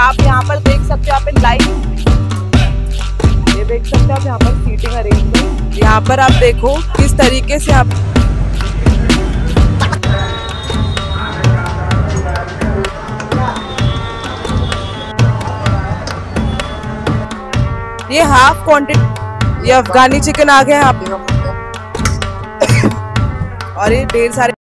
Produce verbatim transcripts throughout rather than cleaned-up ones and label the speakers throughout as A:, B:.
A: आप यहाँ पर देख सकते हो, आप इन लाइव ये देख सकते हो आप यहाँ पर सीटिंग अरेंजमेंट। यहाँ पर आप देखो किस तरीके से आप ये हाफ क्वांटिटी, ये अफगानी चिकन आ गया यहाँ पे और ये ढेर सारे।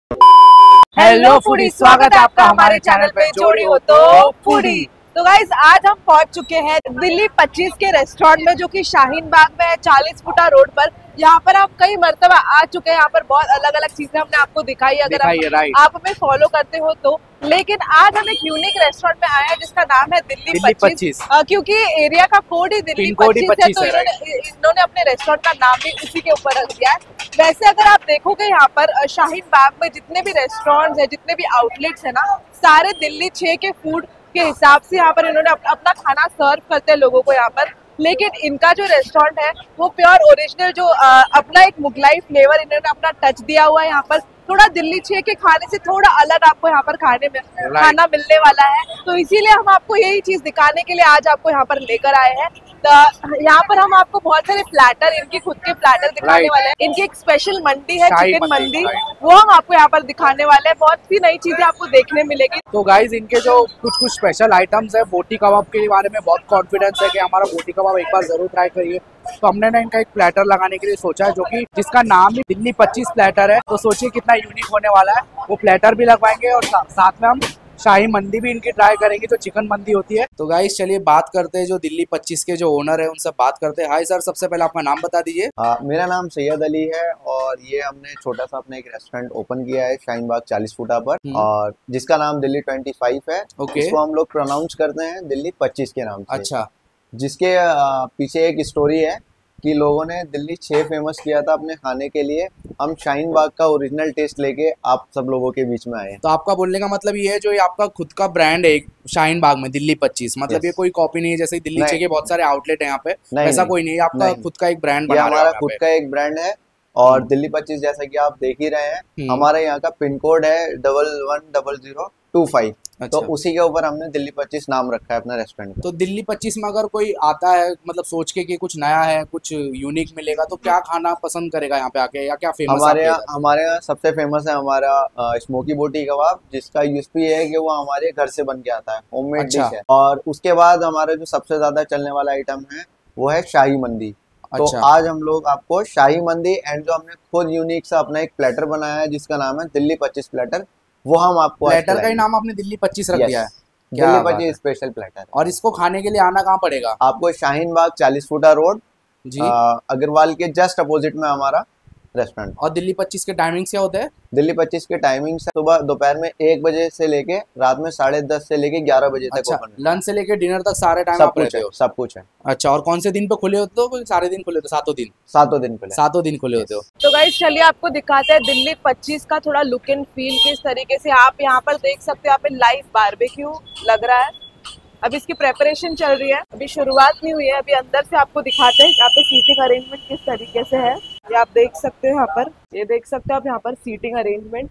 A: हेलो फूडी, स्वागत है आपका हमारे चैनल पे जोड़ी हो तो फूडी। तो गाइस आज हम पहुंच चुके हैं दिल्ली पच्चीस के रेस्टोरेंट में, जो कि शाहीन बाग में है, चालीस फुटा रोड पर। यहाँ पर आप कई मर्तबा आ चुके हैं, यहाँ पर बहुत अलग अलग चीजें हमने आपको दिखाई अगर आप, आप हमें फॉलो करते हो तो। लेकिन आज हम एक यूनिक रेस्टोरेंट में आए हैं जिसका नाम है दिल्ली पच्चीस, क्योंकि एरिया का कोड ही दिल्ली पच्चीस है, तो इन्होंने इन्होंने अपने रेस्टोरेंट का नाम भी उसी के ऊपर रख दिया है। वैसे अगर आप देखोगे यहाँ पर शाहीन बाग में जितने भी रेस्टोरेंट्स है, जितने भी आउटलेट्स है ना, सारे दिल्ली छह के फूड के हिसाब से यहाँ पर इन्होंने अपना खाना सर्व करते हैं लोगों को यहाँ पर। लेकिन इनका जो रेस्टोरेंट है वो प्योर ओरिजिनल, जो आ, अपना एक मुगलाई फ्लेवर इन्होंने अपना टच दिया हुआ है यहाँ पर। थोड़ा दिल्ली छह के खाने से थोड़ा अलग आपको यहाँ पर खाने में खाना मिलने वाला है, तो इसीलिए हम आपको यही चीज दिखाने के लिए आज आपको यहाँ पर लेकर आए हैं। तो यहाँ पर हम आपको बहुत सारे प्लेटर, इनके खुद के प्लेटर दिखाने वाले हैं। इनकी एक स्पेशल मंडी है, चिकन मंडी, वो हम आपको यहाँ पर दिखाने वाले हैं। बहुत सी नई चीजें आपको देखने मिलेगी।
B: तो गाइज इनके जो कुछ कुछ स्पेशल आइटम्स है, बोटी कबाब के बारे में बहुत कॉन्फिडेंस है कि हमारा बोटी कबाब एक बार जरूर ट्राई करिए। तो हमने ना इनका एक प्लेटर लगाने के लिए सोचा है, जो कि जिसका नाम ही दिल्ली पच्चीस प्लेटर है। तो सोचिए कितना यूनिक होने वाला है। वो प्लेटर भी लगवाएंगे और सा, साथ में हम शाही मंदी भी इनकी ट्राई करेंगे, जो चिकन मंदी होती है। तो गाइस चलिए बात करते हैं जो दिल्ली पच्चीस के जो ओनर है उनसे बात करते हैं। हाय सर, सबसे पहले आपका नाम बता दीजिए।
C: मेरा नाम सैयद अली है और ये हमने छोटा सा अपने एक रेस्टोरेंट ओपन किया है शाहीन बाग चालीस फुटा पर, और जिसका नाम दिल्ली ट्वेंटी फाइव है।
B: ओके।
C: इसको हम लोग प्रोनाउंस करते हैं दिल्ली पच्चीस के नाम से।
B: अच्छा।
C: जिसके पीछे एक स्टोरी है कि लोगों ने दिल्ली छह फेमस किया था अपने खाने के लिए। हम शाहीन बाग का ओरिजिनल टेस्ट लेके आप सब लोगों के बीच में आए हैं।
B: तो आपका बोलने का मतलब ये है, जो ये आपका खुद का ब्रांड है शाहीन बाग में दिल्ली पच्चीस, मतलब yes. ये कोई कॉपी नहीं है जैसे दिल्ली छह के बहुत सारे आउटलेट है यहाँ पे, ऐसा कोई नहीं है। आपका खुद का एक ब्रांड बना रहे हो।
C: हमारा खुद का एक ब्रांड है और दिल्ली पच्चीस जैसा कि आप देख ही रहे हैं, हमारे यहाँ का पिन कोड है double one double zero two five. तो उसी के ऊपर हमने दिल्ली पच्चीस नाम रखा है अपना रेस्टोरेंट का।
B: तो दिल्ली पच्चीस में अगर कोई आता है मतलब सोच के कि कुछ नया है, कुछ यूनिक मिलेगा, तो क्या खाना पसंद करेगा यहाँ पे आके, या क्या फेमस?
C: हमारे यहाँ हमारे यहाँ सबसे फेमस है हमारा स्मोकी बोटी कबाब, जिसका यूएसपी है कि वो हमारे घर से बन के आता है, होममेड डिश है। और उसके बाद हमारा जो सबसे ज्यादा चलने वाला आइटम है वो है शाही मंदी। तो अच्छा। आज हम लोग आपको शाही मंदी एंड जो हमने खुद यूनिक सा अपना एक प्लेटर बनाया है जिसका नाम है दिल्ली पच्चीस प्लेटर, वो हम आपको
B: प्लेटर का ही नाम आपने दिल्ली पच्चीस रख दिया है।
C: दिल्ली पच्चीस स्पेशल प्लेटर।
B: और इसको खाने के लिए आना कहाँ पड़ेगा?
C: आपको शाहीन बाग चालीस फुटा रोड जी, अग्रवाल के जस्ट अपोजिट में हमारा रेस्टोरेंट।
B: और दिल्ली पच्चीस के टाइमिंग्स क्या होते हैं?
C: दिल्ली पच्चीस के टाइमिंग सुबह दोपहर में एक बजे से लेके रात में साढ़े दस से लेके ग्यारह बजे तक।
B: अच्छा, लंच से लेके डिनर तक सारे टाइम
C: आप रहते हो? सब कुछ है।
B: अच्छा, और कौन से दिन पे खुले होते हो? सारे दिन खुले होते? सातों दिन?
C: सातों दिन खुले
B: सातों दिन खुले होते हो।
A: तो गाइस चलिए आपको दिखाते हैं दिल्ली पच्चीस का थोड़ा लुक एंड फील किस तरीके से। आप यहाँ पर देख सकते हो, आप लाइव बारबेक्यू लग रहा है। अभी इसकी प्रेपरेशन चल रही है, अभी शुरुआत नहीं हुई है। अभी अंदर से आपको दिखाते हैं यहाँ पे सीटिंग अरेंजमेंट किस तरीके से है। ये आप देख सकते हो यहाँ पर, ये देख सकते हो आप यहाँ पर सीटिंग अरेंजमेंट।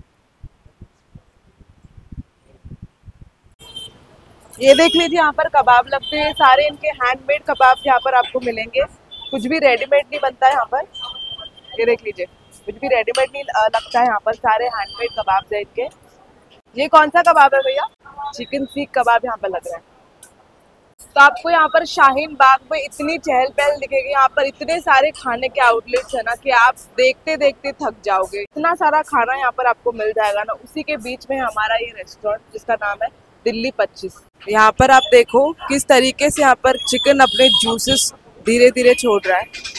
A: ये देख लीजिए यहाँ पर कबाब लगते हैं, सारे इनके हैंडमेड कबाब यहाँ पर आपको मिलेंगे। कुछ भी रेडीमेड नहीं बनता है यहाँ पर। ये देख लीजिए, कुछ भी रेडीमेड नहीं लगता है यहाँ पर, सारे हैंडमेड कबाब है इनके। ये कौन सा कबाब है भैया? चिकन सीख कबाब यहाँ पर लग रहा है। तो आपको यहाँ पर शाहीन बाग में इतनी चहल पहल दिखेगी, यहाँ पर इतने सारे खाने के आउटलेट्स है ना कि आप देखते देखते थक जाओगे। इतना सारा खाना यहाँ पर आपको मिल जाएगा ना। उसी के बीच में हमारा ये रेस्टोरेंट जिसका नाम है दिल्ली पच्चीस। यहाँ पर आप देखो किस तरीके से यहाँ पर चिकन अपने जूसेस धीरे धीरे छोड़ रहा है।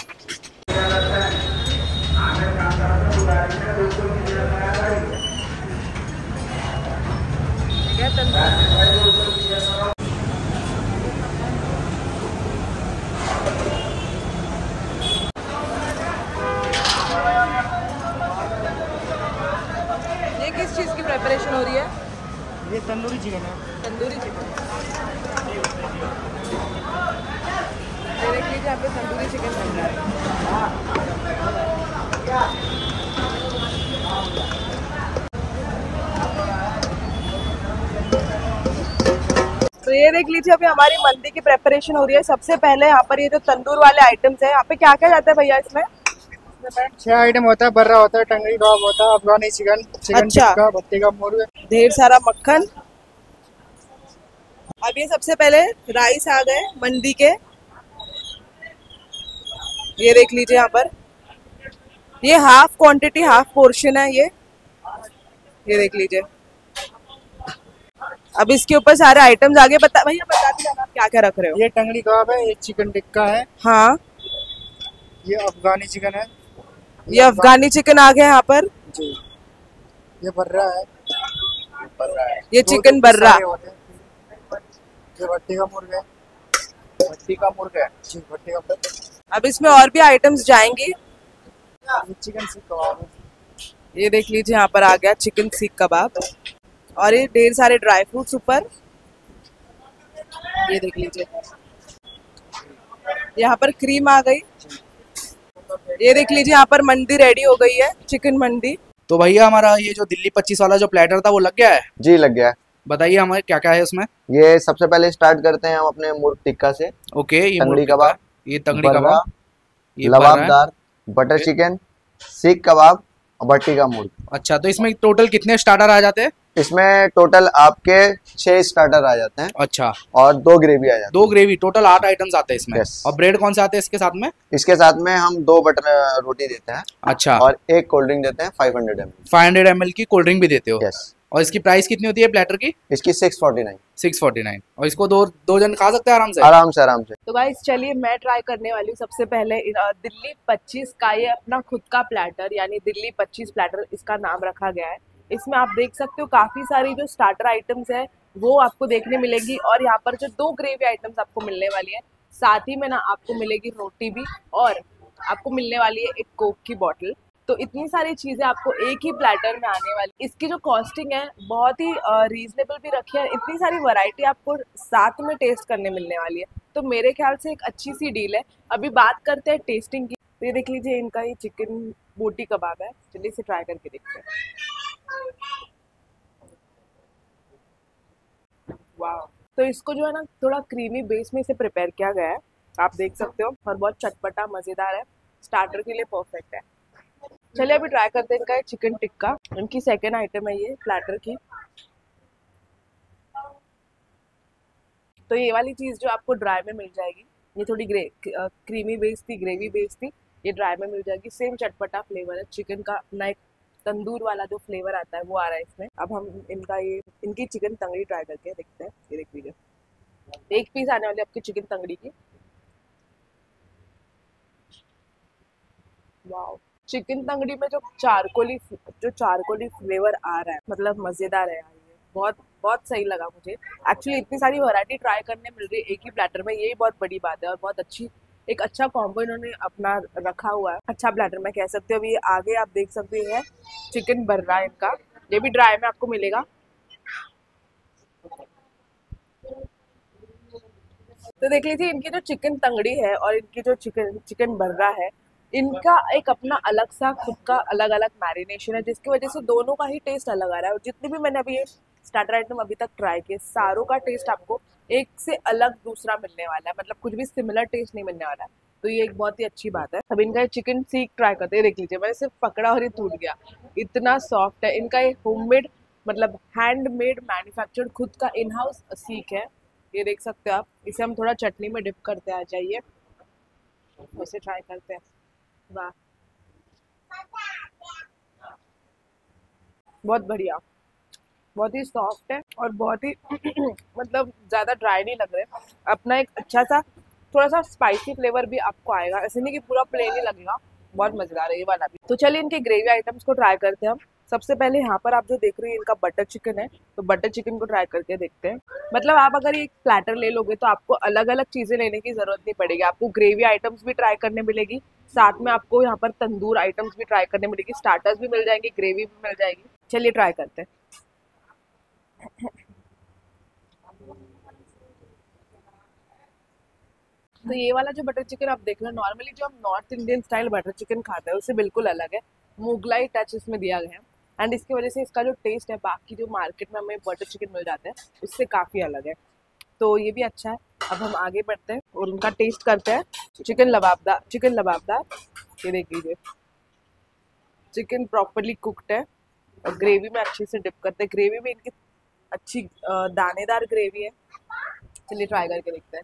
A: ये किस चीज की प्रिपरेशन हो रही है?
D: ये तंदूरी चिकन है।
A: तंदूरी चिकन। ये देख लीजिए यहाँ पे तंदूरी चिकन बन रहा है। तो ये देख लीजिए अभी हमारी मंदी की प्रेपरेशन हो रही है। सबसे पहले यहाँ पर ये जो तंदूर वाले आइटम्स है, यहाँ पे क्या क्या जाता है भैया इसमें?
D: छह आइटम होता है, बर्रा होता है, टंगड़ी कबाब होता है, अफगानी चिकन, चिकन
A: अच्छा।
D: टिक्का, भट्टी का मुर्गा,
A: ढेर सारा मक्खन। अब ये सबसे पहले राइस आ गए मंडी के, ये देख लीजिए यहाँ पर, ये हाफ क्वांटिटी हाफ पोर्शन है ये ये देख लीजिए। अब इसके ऊपर सारे आइटम्स आगे बता भैया बता दीजिए आप क्या क्या रख रहे हो।
D: ये टंगड़ी कबाब है, ये चिकन टिक्का है,
A: हाँ
D: ये अफगानी चिकन है,
A: ये अफगानी चिकन आ गया यहाँ पर
D: जी, ये बर्रा है,
A: ये चिकन बर्रा,
D: ये भट्टी का मुर्गा है,
B: भट्टी का मुर्गा है
D: जी, भट्टी का मुर्गा।
A: अब इसमें और भी आइटम्स जाएंगी।
D: ये चिकन सीख कबाब है,
A: ये देख लीजिए यहाँ पर आ गया चिकन सीख कबाब और ये ढेर सारे ड्राई फ्रूट्स ऊपर, ये देख लीजिए। यहाँ पर क्रीम आ गई, ये देख लीजिए यहाँ पर मंडी रेडी हो गई है, चिकन मंडी।
B: तो भैया हमारा ये जो दिल्ली पच्चीस वाला जो प्लेटर था वो लग गया है?
C: जी लग गया है।
B: बताइए हमारे क्या क्या है उसमें।
C: ये सबसे पहले स्टार्ट करते हैं हम अपने मुर्ग टिक्का से।
B: ओके, ये
C: तंगड़ी
B: मुर्ग
C: कबाब,
B: टिक्का, ये तंगड़ी
C: बर्रा,
B: कबाब, ये बर्रा है।
C: लबाबदार, बटर चिकन, सीख कबाब और भट्टी का मुर्ग।
B: अच्छा, तो इसमें टोटल कितने स्टार्टर आ जाते हैं?
C: इसमें टोटल आपके छह स्टार्टर आ जाते हैं
B: अच्छा,
C: और दो ग्रेवी आ जाती
B: दो ग्रेवी, टोटल आठ आइटम्स आते हैं इसमें।
C: Yes.
B: और ब्रेड कौन से आते हैं इसके साथ में?
C: है। इसके साथ में हम दो बटर रोटी देते हैं
B: अच्छा,
C: और एक कोल्ड ड्रिंक देते हैं five hundred M L.
B: Five hundred M L की कोल्ड ड्रिंक भी देते हो?
C: यस।
B: और इसकी प्राइस कितनी होती है प्लेटर की?
C: इसकी six forty nine.
B: Six forty nine. और इसको दो दो जन खा सकते हैं आराम से?
C: आराम से आराम से।
A: तो गाइस चलिए मैं ट्राई करने वाली हूँ सबसे पहले अ, दिल्ली पच्चीस का ये अपना खुद का प्लेटर, यानी दिल्ली पच्चीस प्लेटर इसका नाम रखा गया है। इसमें आप देख सकते हो काफ़ी सारी जो स्टार्टर आइटम्स है वो आपको देखने मिलेगी और यहाँ पर जो दो ग्रेवी आइटम्स आपको मिलने वाली है, साथ ही में ना आपको मिलेगी रोटी भी और आपको मिलने वाली है एक कोक की बॉटल। तो इतनी सारी चीज़ें आपको एक ही प्लेटर में आने वाली। इसकी जो कॉस्टिंग है बहुत ही रीजनेबल भी रखी है, इतनी सारी वैरायटी आपको साथ में टेस्ट करने मिलने वाली है, तो मेरे ख्याल से एक अच्छी सी डील है। अभी बात करते हैं टेस्टिंग की। तो ये देख लीजिए इनका ये चिकन बोटी कबाब है, चलिए इसे ट्राई करके देखते हैं। वाह, तो इसको जो है ना थोड़ा क्रीमी बेस में इसे प्रिपेयर किया गया है, आप देख सकते हो, और बहुत चटपटा मज़ेदार है, स्टार्टर के लिए परफेक्ट है। चलिए अभी ट्राई करते हैं इनका चिकन टिक्का, इनकी सेकेंड आइटम है ये प्लेटर की। तो ये वाली चीज़ जो आपको ड्राई में मिल जाएगी, ये थोड़ी ग्रे क्रीमी बेस थी, ग्रेवी बेस थी, ये ड्राई में मिल जाएगी। सेम चटपटा फ्लेवर है, चिकन का अपना एक तंदूर वाला जो फ्लेवर आता है वो आ रहा है इसमें। अब हम इनका ये इनकी चिकन तंगड़ी ट्राई करके देखते हैं। ये देख लीजिए, एक पीस आने वाली आपकी चिकन तंगड़ी की। वाह, चिकन तंगड़ी में जो चारकोली जो चारकोली फ्लेवर आ रहा है, मतलब मज़ेदार है यार, ये बहुत बहुत सही लगा मुझे। एक्चुअली इतनी सारी वैरायटी ट्राई करने मिल रही है एक ही प्लेटर में, यही बहुत बड़ी बात है और बहुत अच्छी एक अच्छा कॉम्बो इन्होंने अपना रखा हुआ है, अच्छा प्लेटर मैं कह सकते हो। अभी आगे आप देख सकते हैं चिकन बर्रा इनका, ये भी ड्राई में आपको मिलेगा। तो देख लीजिए इनकी जो चिकन तंगड़ी है और इनकी जो चिकन चिकन बर्रा है, इनका एक अपना अलग सा खुद का अलग अलग मैरिनेशन है, जिसकी वजह से दोनों का ही टेस्ट अलग आ रहा है। और जितनी भी मैंने अभी ये स्टार्टर आइटम अभी तक ट्राई किए, सारों का टेस्ट आपको एक से अलग दूसरा मिलने वाला है, मतलब कुछ भी सिमिलर टेस्ट नहीं मिलने वाला है, तो ये एक बहुत ही अच्छी बात है। अब इनका चिकन सीख ट्राई करते हैं। देख लीजिए मैंने सिर्फ पकड़ा और ये टूट गया, इतना सॉफ्ट है। इनका ये होममेड मतलब हैंडमेड मैन्युफैक्चर्ड खुद का इन हाउस सीख है, ये देख सकते हो आप। इसे हम थोड़ा चटनी में डिप करते आ जाइए, उसे ट्राई करते हैं। वाह, बहुत बढ़िया, बहुत ही सॉफ्ट है और बहुत ही मतलब ज़्यादा ड्राई नहीं लग रहे, अपना एक अच्छा सा थोड़ा सा स्पाइसी फ्लेवर भी आपको आएगा, ऐसे नहीं कि पूरा प्लेन ही लगेगा, बहुत मज़ेदार है ये वाला भी। तो चलिए इनके ग्रेवी आइटम्स को ट्राई करते हैं हम। सबसे पहले यहाँ पर आप जो देख रहे हैं इनका बटर चिकन है, तो बटर चिकन को ट्राई करके देखते हैं। मतलब आप अगर ये प्लेटर ले लोगे तो आपको अलग अलग चीज़ें लेने की ज़रूरत नहीं पड़ेगी, आपको ग्रेवी आइटम्स भी ट्राई करने मिलेगी, साथ में आपको यहाँ पर तंदूर आइटम्स भी ट्राई करने मिलेगी, स्टार्टर्स भी मिल जाएंगे, ग्रेवी भी मिल जाएगी। चलिए ट्राई करते हैं। तो ये वाला जो बटर चिकन आप देख रहे हो, नॉर्मली जो हम north Indian style butter chicken खाते हैं उससे बिल्कुल अलग है, मुगलाई टच इसमें दिया गया है, एंड इसकी वजह से इसका जो टेस्ट है बाकी जो मार्केट में हमें बटर चिकन मिल जाता है उससे काफ़ी अलग है। तो ये भी अच्छा है। अब हम आगे बढ़ते हैं और उनका टेस्ट करते हैं। चिकन लबाबदार, चिकन लबाबदार ये देख लीजिए, चिकन प्रॉपरली कुक्ड है और ग्रेवी में अच्छे से डिप करते हैं। ग्रेवी में इनकी अच्छी दानेदार ग्रेवी है। चलिए ट्राई करके देखते हैं।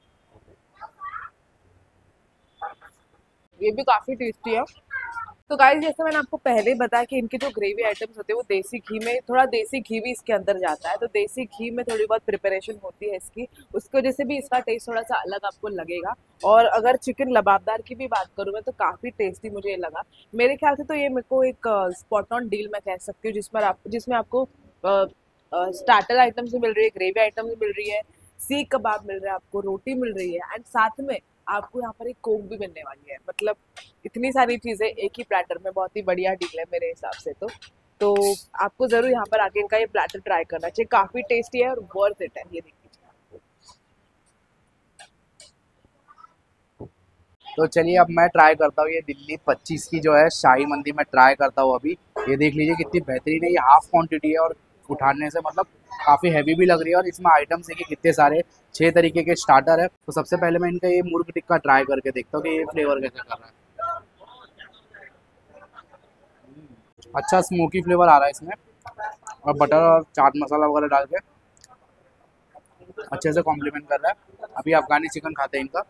A: ये भी काफ़ी टेस्टी है। तो गाइस जैसे मैंने आपको पहले बताया कि इनके जो ग्रेवी आइटम्स होते हैं वो देसी घी में, थोड़ा देसी घी भी इसके अंदर जाता है, तो देसी घी में थोड़ी बहुत प्रिपरेशन होती है इसकी, उसकी वजह से भी इसका टेस्ट थोड़ा सा अलग आपको लगेगा। और अगर चिकन लबाबदार की भी बात करूँ मैं तो काफ़ी टेस्टी मुझे ये लगा। मेरे ख्याल से तो ये मेरे को एक स्पॉट ऑन डील मैं कह सकती हूँ, जिसमें आप जिसमें आपको स्टार्टर आइटम्स भी मिल रही है, ग्रेवी आइटम्स भी मिल रही है, सीख कबाब मिल रहा है, आपको रोटी मिल रही है, एंड साथ में आपको यहाँ पर एक कोक भी मिलने वाली है। मतलब इतनी सारी चीज़ें एक ही प्लेटर में, बहुत ही बढ़िया डील है मेरे हिसाब से। तो तो आपको ज़रूर यहाँ पर आके इनका ये प्लेटर ट्राई करना चाहिए, काफ़ी टेस्टी है और वर्थ इट है। ये देख लीजिए।
B: तो चलिए अब मैं ट्राई करता हूँ ये दिल्ली पच्चीस की जो है शाही मंदी मैं ट्राई करता हूँ अभी। ये देख लीजिए कितनी बेहतरीन है, ये हाफ क्वांटिटी है और उठाने से मतलब काफ़ी हैवी भी लग रही है। और इसमें आइटम्स देखिए कितने सारे, छः तरीके के स्टार्टर है। तो सबसे पहले मैं इनका ये मुर्ग टिक्का ट्राई करके देखता हूँ कि ये फ्लेवर कैसे कर रहा है। अच्छा स्मोकी फ्लेवर आ रहा है इसमें, और बटर और चाट मसाला वगैरह डाल के अच्छे से कॉम्प्लीमेंट कर रहा है। अभी अफगानी चिकन खाते हैं इनका।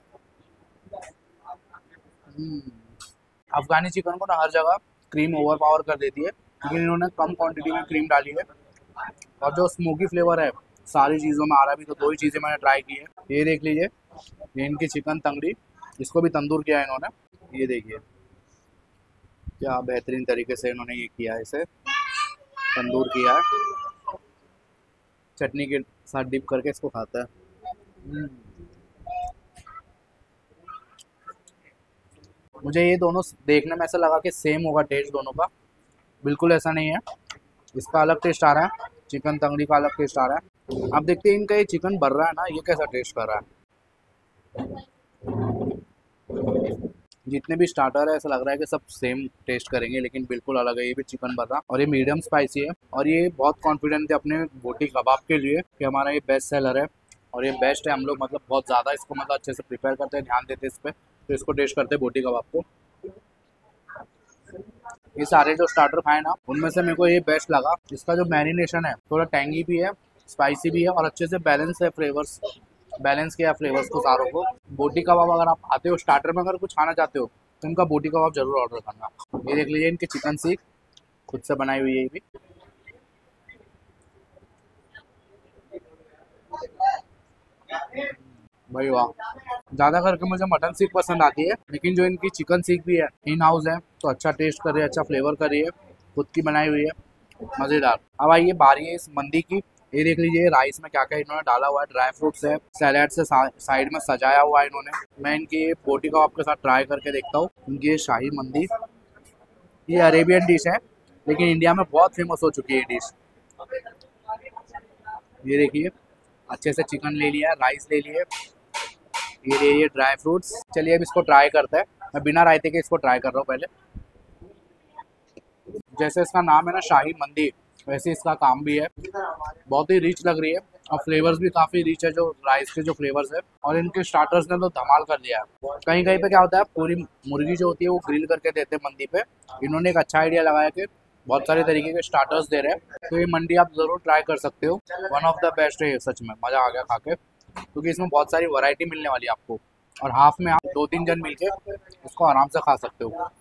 B: अफगानी चिकन को ना हर जगह क्रीम ओवर पावर कर देती है, लेकिन इन्होंने कम क्वांटिटी में क्रीम डाली है और जो स्मोकी फ्लेवर है सारी चीज़ों में आ रहा है। अभी तो दो ही चीज़ें मैंने ट्राई की है। ये देख लीजिए, ये इनकी चिकन तंगड़ी, इसको भी तंदूर किया है इन्होंने। ये देखिए क्या बेहतरीन तरीके से इन्होंने ये किया है, इसे तंदूर किया है, चटनी के साथ डिप करके इसको खाता है। मुझे ये दोनों देखने में ऐसा लगा कि सेम होगा टेस्ट दोनों का, बिल्कुल ऐसा नहीं है। इसका अलग टेस्ट आ रहा है, चिकन तंगड़ी का अलग टेस्ट आ रहा है। अब देखते हैं इनका ये चिकन भर रहा है ना, ये कैसा टेस्ट कर रहा है। जितने भी स्टार्टर है ऐसा लग रहा है कि सब सेम टेस्ट करेंगे, लेकिन बिल्कुल अलग है। ये भी चिकन भर रहा और ये मीडियम स्पाइसी है। और ये बहुत कॉन्फिडेंट है अपने बोटी कबाब के लिए कि हमारा ये बेस्ट सेलर है और ये बेस्ट है। हम लोग मतलब बहुत ज़्यादा इसको मतलब अच्छे से प्रिपेयर करते हैं, ध्यान देते हैं इस पर, तो इसको टेस्ट करते हैं बोटी कबाब को। ये सारे जो स्टार्टर खाए ना उनमें से मेरे को ये बेस्ट लगा। इसका जो मैरिनेशन है थोड़ा टैंगी भी है, स्पाइसी भी है और अच्छे से बैलेंस है फ्लेवर्स, बैलेंस किया फ्लेवर्स को सारों को। बोटी कबाब अगर आप आते हो स्टार्टर में अगर कुछ खाना चाहते हो तो इनका बोटी कबाब जरूर ऑर्डर करना। ये देख लीजिए इनकी चिकन सीख खुद से बनाई हुई है ये भी। भाई वाह, ज़्यादा करके मुझे मटन सीख पसंद आती है, लेकिन जो इनकी चिकन सीख भी है इन हाउस है तो अच्छा टेस्ट कर रही है, अच्छा फ्लेवर कर रही है, खुद की बनाई हुई है, मज़ेदार। अब आइए बारी है इस मंदी की। ये देख लीजिए राइस में क्या क्या इन्होंने डाला हुआ है, ड्राई फ्रूट्स है, सैलेड से सा, साइड में सजाया हुआ है इन्होंने। मैं इनकी बोटी को आपके साथ ट्राई करके देखता हूँ। इनकी ये शाही मंदी, ये अरेबियन डिश है लेकिन इंडिया में बहुत फेमस हो चुकी है ये डिश। ये देखिए अच्छे से चिकन ले लिया, राइस ले लिए, ये ले ये ड्राई फ्रूट्स। चलिए अब इसको ट्राई करते हैं। मैं बिना रायते के इसको ट्राई कर रहा हूँ पहले। जैसे इसका नाम है ना शाही मंदी, वैसे इसका काम भी है, बहुत ही रिच लग रही है और फ्लेवर्स भी काफ़ी रिच है जो राइस के जो फ्लेवर्स है। और इनके स्टार्टर्स ने तो धमाल कर दिया है। कहीं कहीं पे क्या होता है पूरी मुर्गी जो होती है वो ग्रिल करके देते हैं मंदी पे, इन्होंने एक अच्छा आइडिया लगाया कि बहुत सारे तरीके के स्टार्टर्स दे रहे हैं। तो ये मंडी आप ज़रूर ट्राई कर सकते हो, वन ऑफ द बेस्ट है ये, सच में मज़ा आ गया खा के, क्योंकि इसमें बहुत सारी वैरायटी मिलने वाली है आपको और हाफ में आप दो तीन जन मिलके इसको आराम से खा सकते हो।